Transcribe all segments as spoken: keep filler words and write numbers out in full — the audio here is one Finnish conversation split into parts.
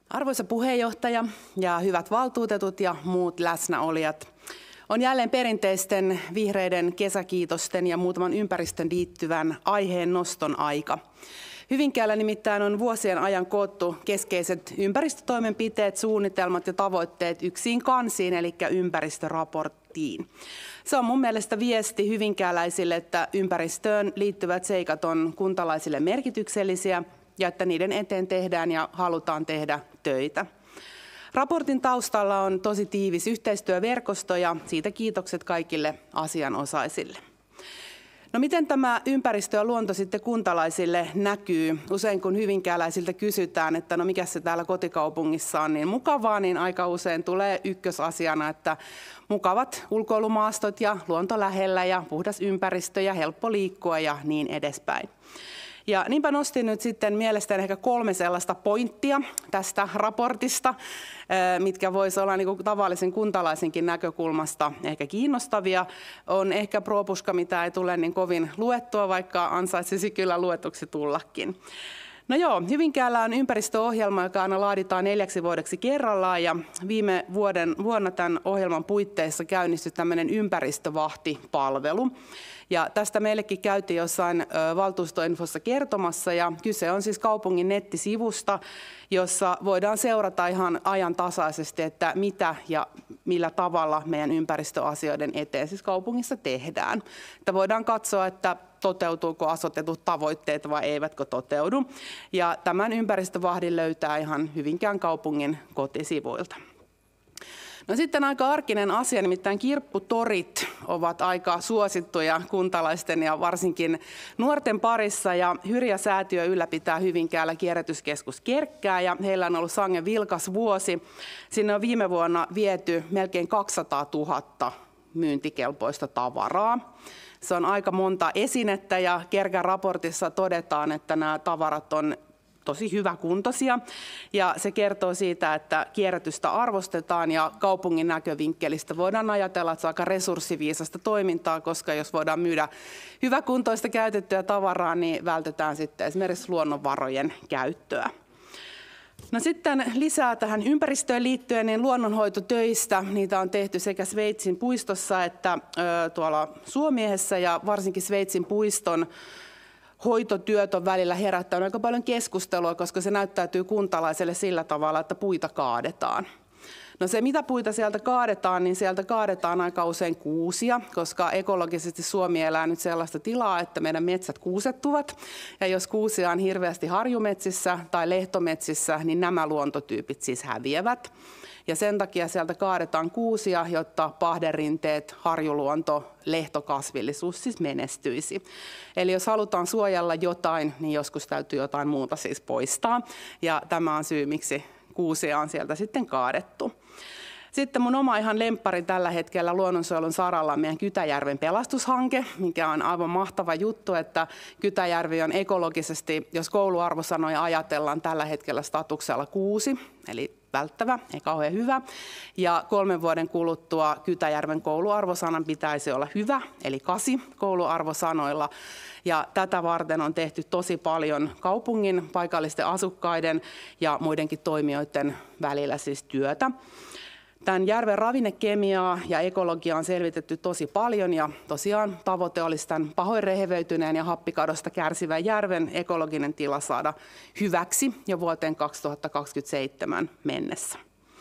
Arvoisa puheenjohtaja ja hyvät valtuutetut ja muut läsnäolijat. On jälleen perinteisten vihreiden kesäkiitosten ja muutaman ympäristön liittyvän aiheen noston aika. Hyvinkäällä nimittäin on vuosien ajan koottu keskeiset ympäristötoimenpiteet, suunnitelmat ja tavoitteet yksiin kansiin, eli ympäristöraporttiin. Se on mun mielestä viesti hyvinkääläisille, että ympäristöön liittyvät seikat on kuntalaisille merkityksellisiä ja että niiden eteen tehdään ja halutaan tehdä töitä. Raportin taustalla on tosi tiivis yhteistyöverkosto ja siitä kiitokset kaikille asianosaisille. No miten tämä ympäristö ja luonto sitten kuntalaisille näkyy? Usein kun hyvinkääläisiltä kysytään, että no mikä se täällä kotikaupungissa on niin mukavaa, niin aika usein tulee ykkösasiana, että mukavat ulkoilumaastot ja luonto lähellä ja puhdas ympäristö ja helppo liikkua ja niin edespäin. Ja niinpä nostin nyt sitten mielestäni ehkä kolme sellaista pointtia tästä raportista, mitkä voisi olla niin kuin tavallisen kuntalaisenkin näkökulmasta ehkä kiinnostavia. On ehkä propuska, mitä ei tule niin kovin luettua, vaikka ansaitsisi kyllä luetuksi tullakin. No joo, Hyvinkäällä on ympäristöohjelma, joka aina laaditaan neljäksi vuodeksi kerrallaan ja viime vuoden, vuonna tämän ohjelman puitteissa käynnistyi tämmöinen ympäristövahtipalvelu. Ja tästä meillekin käytiin jossain valtuustoinfossa kertomassa ja kyse on siis kaupungin nettisivusta, jossa voidaan seurata ihan ajantasaisesti, että mitä ja millä tavalla meidän ympäristöasioiden eteen siis kaupungissa tehdään. Että voidaan katsoa, että toteutuuko asetetut tavoitteet vai eivätkö toteudu. Ja tämän ympäristövahdin löytää ihan Hyvinkään kaupungin kotisivuilta. No sitten aika arkinen asia, nimittäin kirpputorit ovat aika suosittuja kuntalaisten ja varsinkin nuorten parissa. Ja Hyrjä-säätiö ylläpitää Hyvinkäällä kierrätyskeskus Kerkkää ja heillä on ollut sangen vilkas vuosi. Sinne on viime vuonna viety melkein kaksisataatuhatta myyntikelpoista tavaraa. Se on aika monta esinettä ja Kerkän raportissa todetaan, että nämä tavarat on tosi hyväkuntoisia ja se kertoo siitä, että kierrätystä arvostetaan ja kaupungin näkövinkkelistä voidaan ajatella, että se on aika resurssiviisasta toimintaa, koska jos voidaan myydä hyväkuntoista käytettyä tavaraa, niin vältetään sitten esimerkiksi luonnonvarojen käyttöä. No sitten lisää tähän ympäristöön liittyen niin luonnonhoitotöistä. Niitä on tehty sekä Sveitsin puistossa että ö, tuolla Suomiehessä ja varsinkin Sveitsin puiston hoitotyöt on välillä herättänyt aika paljon keskustelua, koska se näyttäytyy kuntalaiselle sillä tavalla, että puita kaadetaan. No se, mitä puita sieltä kaadetaan, niin sieltä kaadetaan aika usein kuusia, koska ekologisesti Suomi elää nyt sellaista tilaa, että meidän metsät kuusettuvat. Ja jos kuusia on hirveästi harjumetsissä tai lehtometsissä, niin nämä luontotyypit siis häviävät. Ja sen takia sieltä kaadetaan kuusia, jotta pahderinteet, harjuluonto, lehtokasvillisuus siis menestyisi. Eli jos halutaan suojella jotain, niin joskus täytyy jotain muuta siis poistaa. Ja tämä on syy, miksi kuusia on sieltä sitten kaadettu. Sitten mun oma ihan lemppari tällä hetkellä luonnonsuojelun saralla on meidän Kytäjärven pelastushanke, mikä on aivan mahtava juttu, että Kytäjärvi on ekologisesti, jos kouluarvosanoja ajatellaan tällä hetkellä statuksella kuusi, eli välttävä, ei kauhean hyvä. Ja kolmen vuoden kuluttua Kytäjärven kouluarvosanan pitäisi olla hyvä, eli kasi kouluarvosanoilla. Ja tätä varten on tehty tosi paljon kaupungin, paikallisten asukkaiden ja muidenkin toimijoiden välillä siis työtä. Tämän järven ravinnekemiaa ja ekologiaa on selvitetty tosi paljon ja tosiaan tavoite olisi tämän pahoin rehevöityneen ja happikadosta kärsivän järven ekologinen tila saada hyväksi jo vuoteen kaksituhattakaksikymmentäseitsemän mennessä.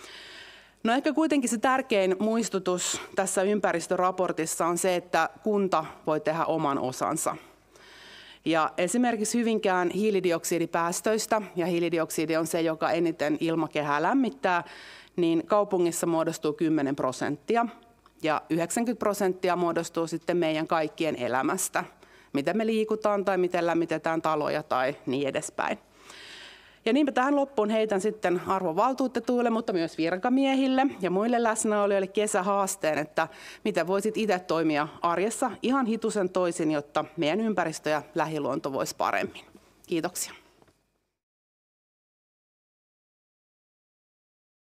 No ehkä kuitenkin se tärkein muistutus tässä ympäristöraportissa on se, että kunta voi tehdä oman osansa. Ja esimerkiksi Hyvinkään hiilidioksidipäästöistä, ja hiilidioksidi on se, joka eniten ilmakehää lämmittää, niin kaupungissa muodostuu kymmenen prosenttia ja yhdeksänkymmentä prosenttia muodostuu sitten meidän kaikkien elämästä. Miten me liikutaan tai miten lämmitetään taloja tai niin edespäin. Ja niinpä tähän loppuun heitän sitten arvovaltuutetuille, mutta myös virkamiehille ja muille läsnäolijoille kesähaasteen, että miten voisit itse toimia arjessa ihan hitusen toisin, jotta meidän ympäristö ja lähiluonto voisi paremmin. Kiitoksia.